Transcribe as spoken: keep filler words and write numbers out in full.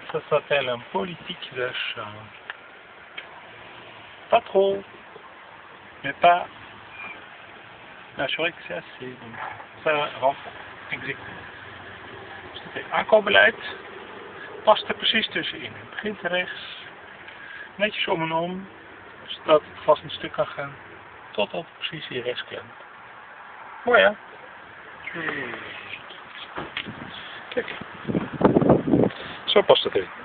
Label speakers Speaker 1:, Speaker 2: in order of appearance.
Speaker 1: ça s'appelle un politique d'achat. Pas trop, mais pas assuré que c'est assez. Donc ça rentre executie. Dus het aankoopbeleid past er precies tussenin. Het begint rechts, netjes om en om, zodat het vast een stuk kan gaan, tot op precies hier rechts klemt. Mooi hè? Kijk, zo past het erin.